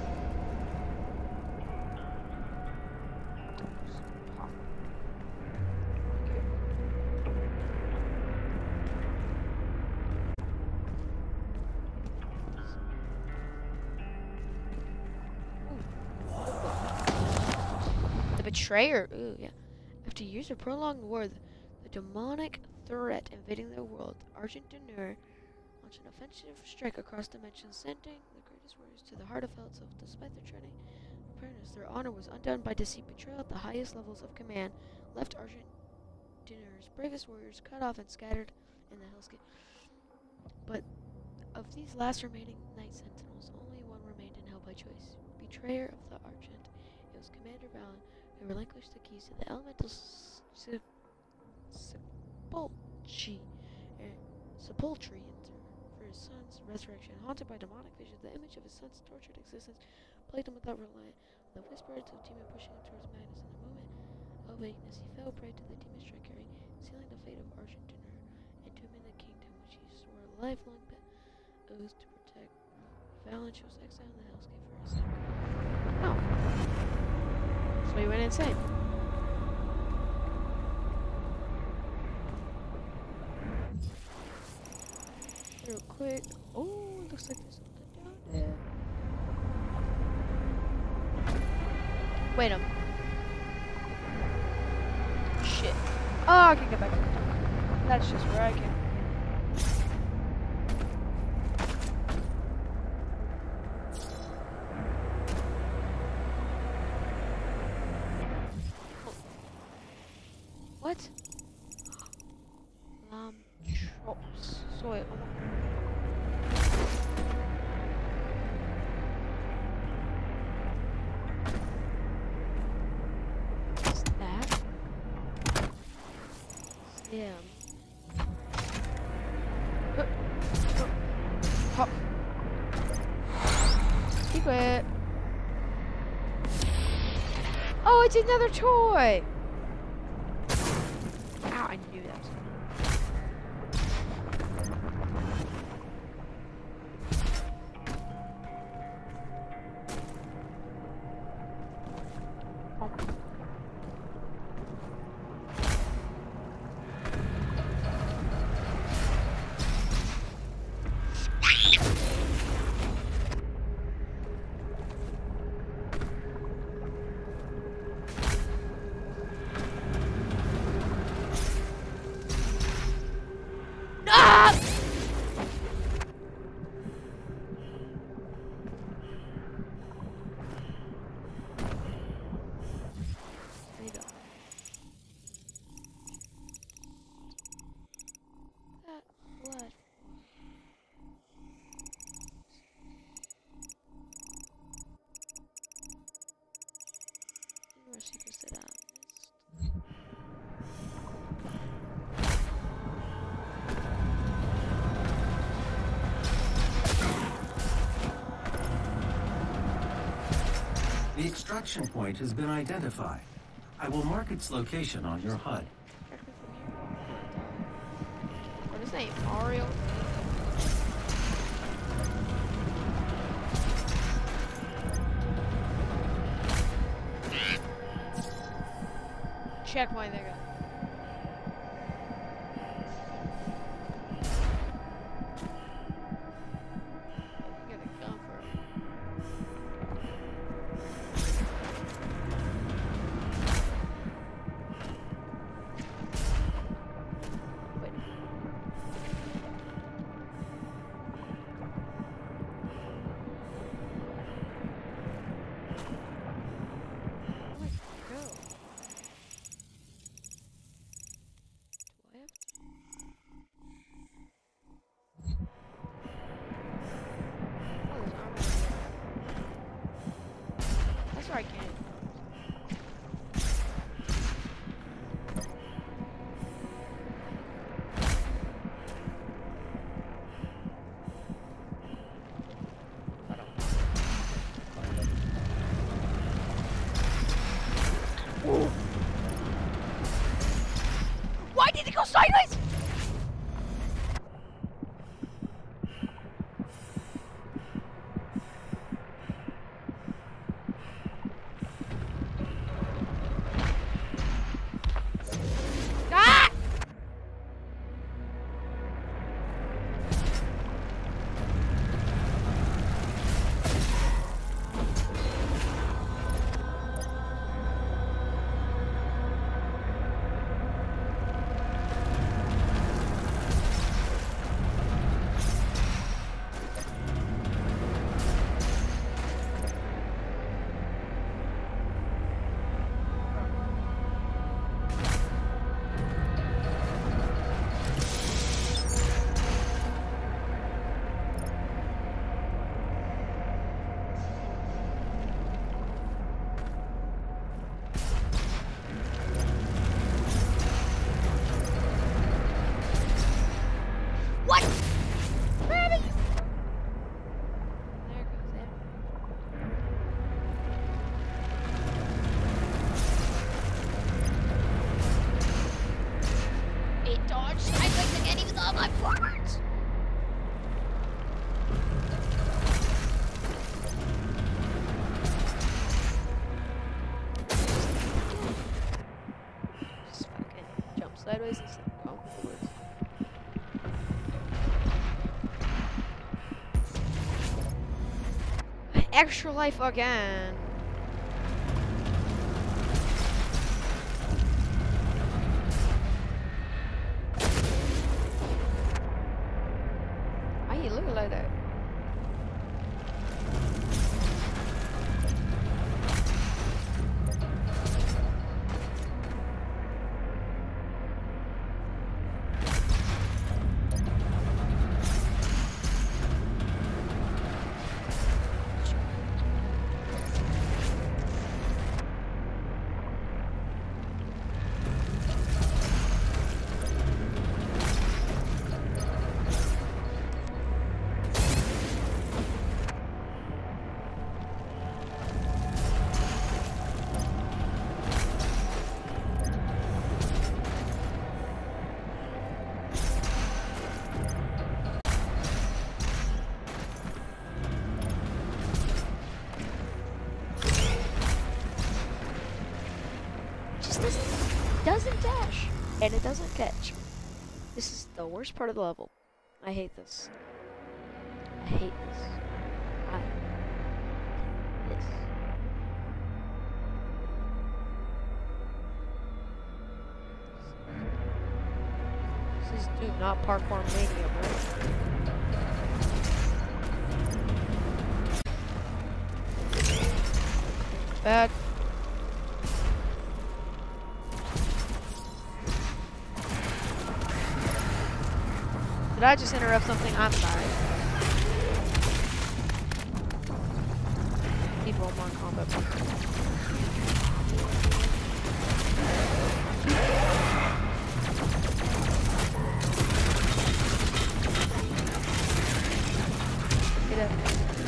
The betrayer. Ooh, yeah. After years of prolonged war, the demonic threat invading their world, Argent Deneur launched an offensive strike across dimensions, sending the greatest warriors to the heart of hell itself. Despite their training, preparedness, their honor was undone by deceit. Betrayal at the highest levels of command left Argent Deneur's bravest warriors cut off and scattered in the hellscape. But of these last remaining Night Sentinels, only one remained in hell by choice. Betrayer of the Argent, it was Commander Valen who relinquished the keys to the elemental sepulchre for his son's resurrection. Haunted by demonic visions, the image of his son's tortured existence plagued him without reliance. The whispers of demon pushing him towards madness. In the moment of weakness, he fell prey to the demon's trickery, sealing the fate of Argent Deneur and entombing the kingdom which he swore lifelong oaths to protect. Valen chose exile in the hellscape for his sake. Oh. So he went insane. Real quick. Oh, looks like there's something down there. Wait a minute. Shit. Oh, I can get back to the top. That's just where I can. What? Chops. Soil. What's that? Damn. Hop. Secret. Oh, it's another toy. I knew that was coming. Ah! There you go. That blood. Where she can sit down. The extraction point has been identified. I will mark its location on your HUD. What is his name? Mario? Checkpoint, there you go. You got a gun for it. Wait. Where'd it go? Do I have to? Oh, there's armor there. That's where I can't. I don't. Whoa. Why did it go sideways? Ah! What? Where are you? There goes it. It dodged sideways again even though I'm forwards. Just fucking jump sideways instead of going forwards. Extra life again. Why are you looking like that? dash, and it doesn't catch. This is the worst part of the level. I hate this. I hate this. I hate this. This is not parkour mania, right? Bad. Did I just interrupt something? I'm sorry. Need one more combo. Get up.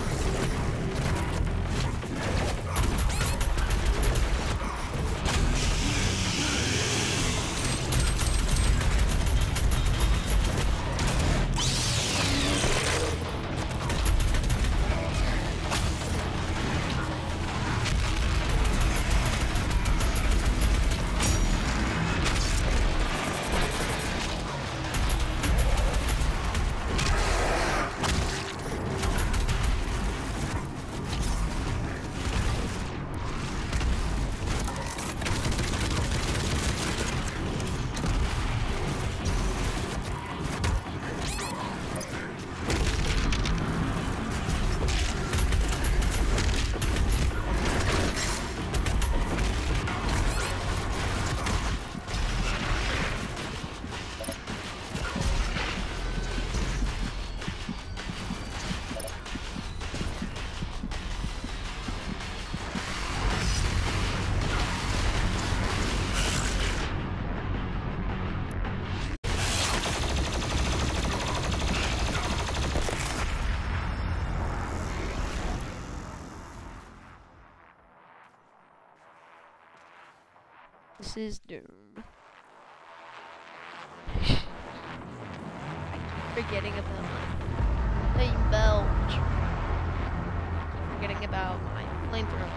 This is Doom. Forgetting about my flame belch. Forgetting about my flamethrower.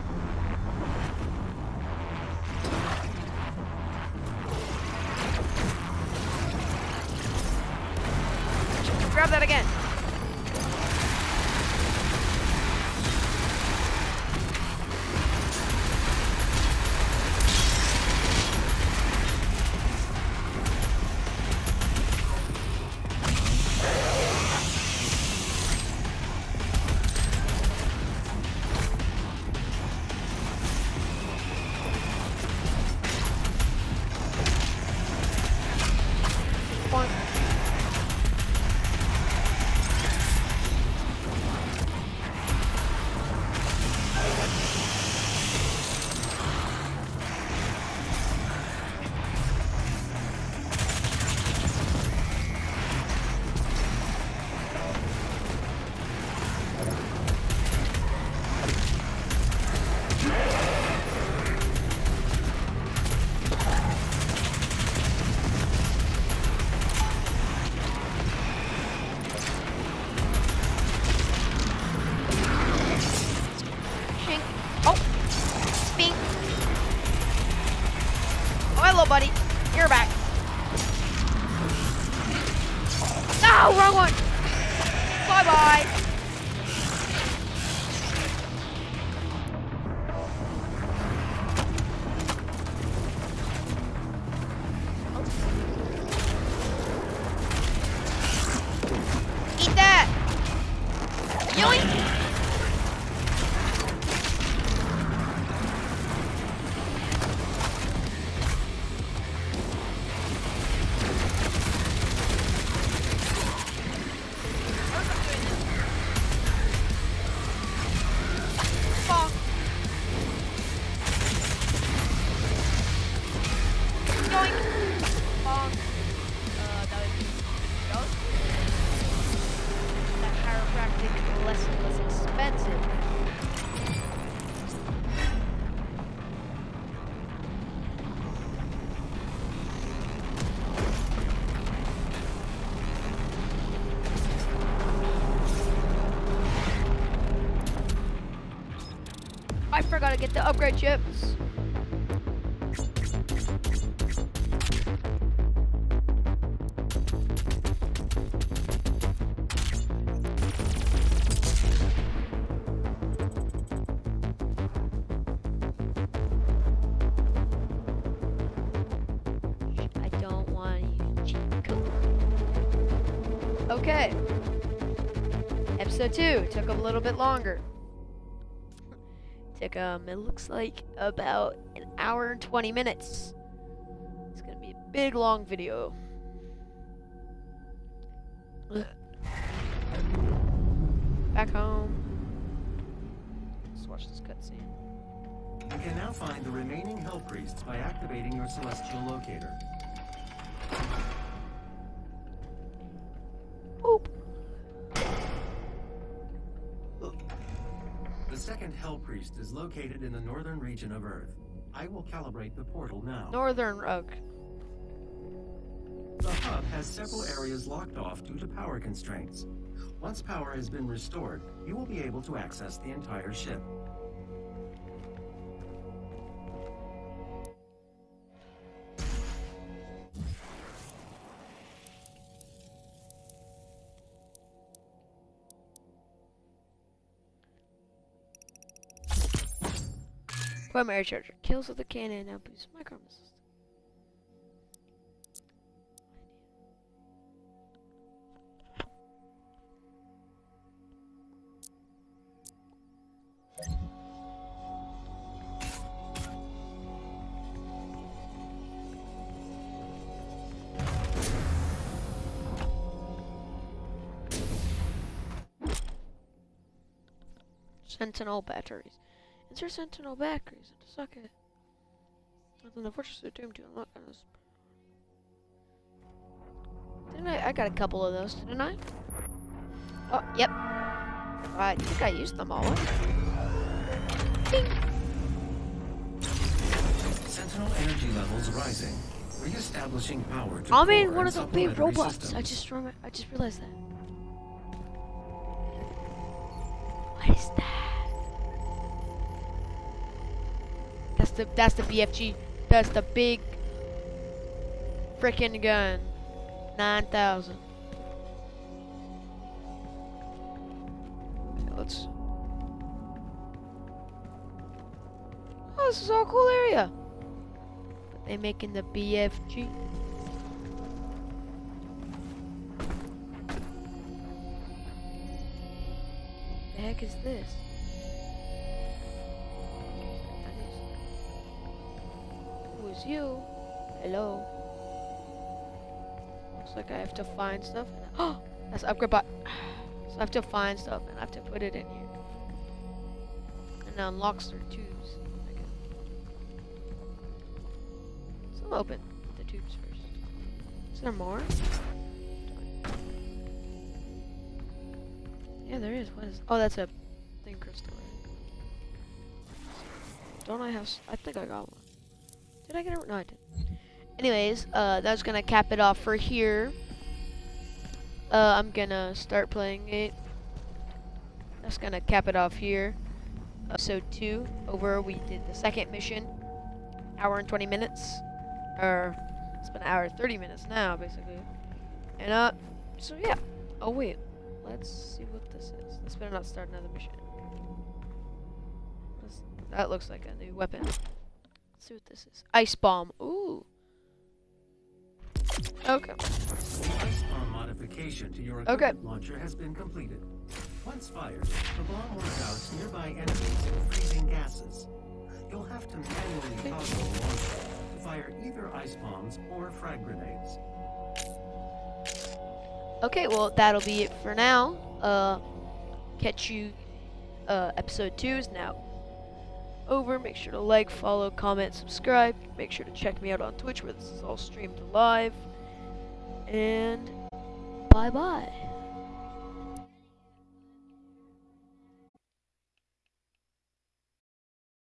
Grab that again. Buddy, you're back. No, wrong one. Bye bye. Eat that. Yoink. That chiropractic less and less expensive. I forgot to get the upgrade chips. Okay. Episode 2 took a little bit longer. Took it looks like about an hour and 20 minutes. It's gonna be a big long video. Ugh. Back home. Let's watch this cutscene. You can now find the remaining Hell Priests by activating your Celestial Locator. Oop. The second Hell Priest is located in the northern region of Earth. I will calibrate the portal now. Northern Rug. The hub has several areas locked off due to power constraints. Once power has been restored, you will be able to access the entire ship. Primary charger. Kills with the cannon now boosts micro missiles. Sentinel batteries. Insert Sentinel batteries into socket. Within the Fortress of Doom to unlock on this. Didn't I got a couple of those, didn't I? Oh, yep. I think I used them all. Bing. Sentinel energy levels rising. Reestablishing power to I'm in core one and of the big supplementary robots. systems. I just realized that. What is that? That's the BFG. That's the big frickin' gun. 9,000. Okay, let's. Oh, this is all a cool area. But they making the BFG. The heck is this? Who is you? Hello. Looks like I have to find stuff. Oh, that's upgrade bot. So I have to find stuff and I have to put it in here. And it unlocks their tubes. Okay. So I'll open the tubes first. Is there more? Yeah, there is. What is? Oh, that's a thing crystal. Right? Don't I have? I think I got one. Did I get it? No, I didn't. Anyways, that's gonna cap it off for here. I'm gonna start playing it. That's gonna cap it off here. Episode 2 over. We did the second mission. Hour and 20 minutes. Or it's been an hour and 30 minutes now, basically. And so yeah. Oh wait. Let's see what this is. This better not start another mission. That looks like a new weapon. Let's see what this is. Ice bomb. Ooh. Okay. Ice bomb modification to your equipment launcher has been completed. Once fired, the bomb will douse nearby enemies in freezing gases. You'll have to manually toggle the launcher to fire either ice bombs or frag grenades. Okay, well, that'll be it for now. Catch you, episode 2 is now over. Make sure to like, follow, comment, subscribe. Make sure to check me out on Twitch where this is all streamed live. And bye-bye.